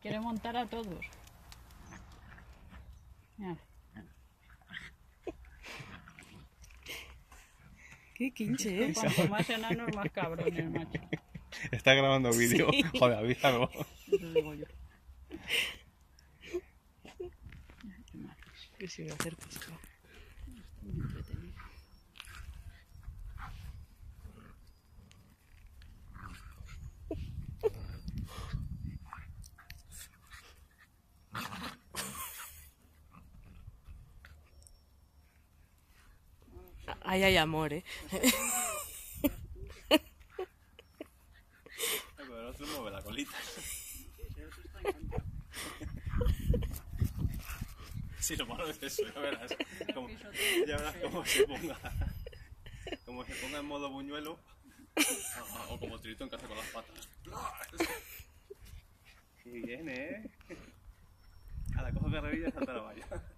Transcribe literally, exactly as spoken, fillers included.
Quiere montar a todos. Mira. Qué quinche, ¿eh? Cuanto más enanos, más cabrones, macho. Está grabando vídeo. Sí. Joder, avísalo. Eso digo yo. Que se va a hacer pescado. Muy entretenido. Ahí hay amor, ¿eh? Pero el otro mueve la colita. Sí, lo malo es eso, ya verás. Como, ya verás cómo se ponga. Como se ponga en modo buñuelo. O, o como tirito en casa con las patas. Qué bien, ¿eh? A la cojo carrerilla y salta la valla.